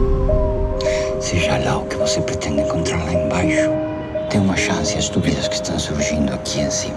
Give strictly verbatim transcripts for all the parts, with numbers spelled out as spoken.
Seja lá o que você pretende encontrar lá embaixo, tem uma chance as dúvidas que estão surgindo aqui em cima.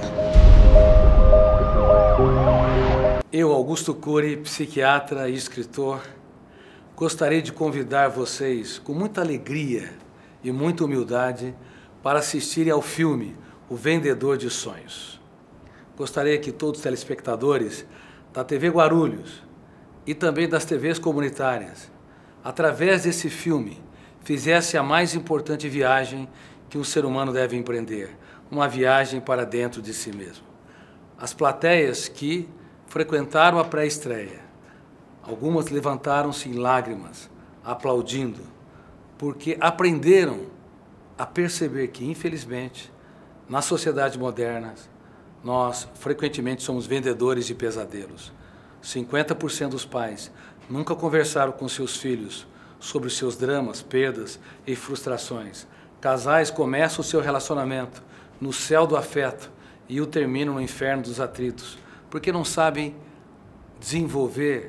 Eu, Augusto Cury, psiquiatra e escritor, gostaria de convidar vocês, com muita alegria e muita humildade, para assistirem ao filme O Vendedor de Sonhos. Gostaria que todos os telespectadores da T V Guarulhos e também das T Vs comunitárias, através desse filme, fizessem a mais importante viagem que um ser humano deve empreender, uma viagem para dentro de si mesmo. As plateias que frequentaram a pré-estreia, algumas levantaram-se em lágrimas, aplaudindo, porque aprenderam a perceber que, infelizmente, na sociedade moderna, nós frequentemente somos vendedores de pesadelos. cinquenta por cento dos pais nunca conversaram com seus filhos sobre os seus dramas, perdas e frustrações. Casais começam o seu relacionamento no céu do afeto e o terminam no inferno dos atritos, porque não sabem desenvolver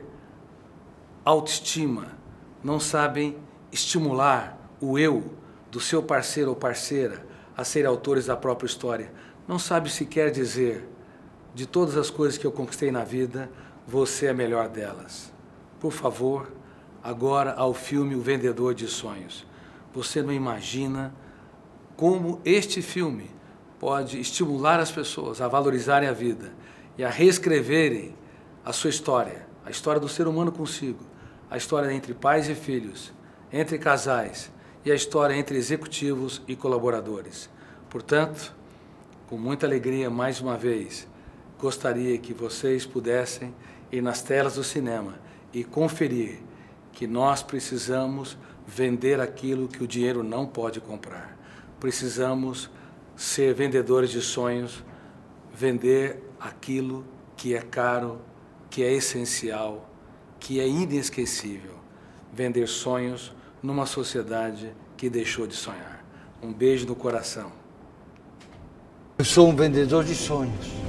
autoestima, não sabem estimular o eu do seu parceiro ou parceira a serem autores da própria história. Não sabe sequer dizer, de todas as coisas que eu conquistei na vida, você é a melhor delas. Por favor, agora ao filme O Vendedor de Sonhos. Você não imagina como este filme pode estimular as pessoas a valorizarem a vida e a reescreverem a sua história, a história do ser humano consigo, a história entre pais e filhos, entre casais e a história entre executivos e colaboradores. Portanto, com muita alegria, mais uma vez, gostaria que vocês pudessem ir nas telas do cinema e conferir que nós precisamos vender aquilo que o dinheiro não pode comprar. Precisamos ser vendedores de sonhos, vender aquilo que é caro, que é essencial, que é inesquecível. Vender sonhos numa sociedade que deixou de sonhar. Um beijo no coração. Eu sou um vendedor de sonhos.